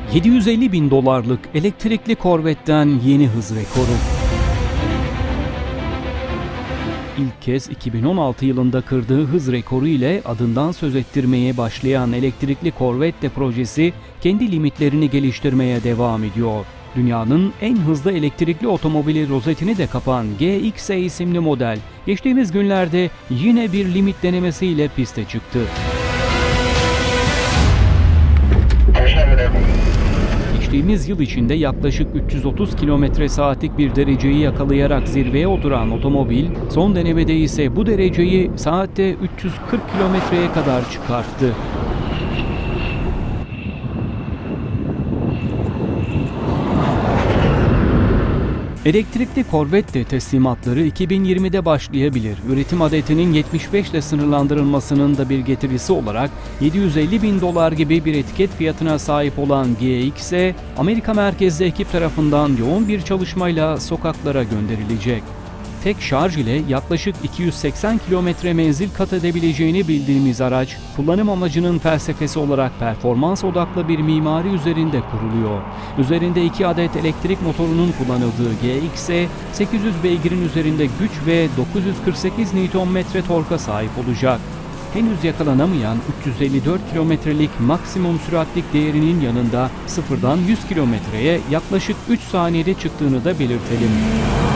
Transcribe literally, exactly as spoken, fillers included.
yedi yüz elli bin dolarlık elektrikli korvetten yeni hız rekoru. İlk kez iki bin on altı yılında kırdığı hız rekoru ile adından söz ettirmeye başlayan elektrikli Corvette projesi kendi limitlerini geliştirmeye devam ediyor. Dünyanın en hızlı elektrikli otomobili rozetini de kapan G X E isimli model geçtiğimiz günlerde yine bir limit denemesiyle piste çıktı. Geçtiğimiz yıl içinde yaklaşık üç yüz otuz kilometre saatlik bir dereceyi yakalayarak zirveye oturan otomobil, son denemede ise bu dereceyi saatte üç yüz kırk kilometreye kadar çıkarttı. Elektrikli Corvette teslimatları iki bin yirmide başlayabilir. Üretim adetinin yetmiş beş ile sınırlandırılmasının da bir getirisi olarak yedi yüz elli bin dolar gibi bir etiket fiyatına sahip olan G X E, Amerika merkezli ekip tarafından yoğun bir çalışmayla sokaklara gönderilecek. Tek şarj ile yaklaşık iki yüz seksen kilometre menzil kat edebileceğini bildiğimiz araç, kullanım amacının felsefesi olarak performans odaklı bir mimari üzerinde kuruluyor. Üzerinde iki adet elektrik motorunun kullanıldığı G X E, sekiz yüz beygirin üzerinde güç ve dokuz yüz kırk sekiz newton metre torka sahip olacak. Henüz yakalanamayan üç yüz elli dört kilometrelik maksimum süratlik değerinin yanında sıfırdan yüz kilometreye yaklaşık üç saniyede çıktığını da belirtelim.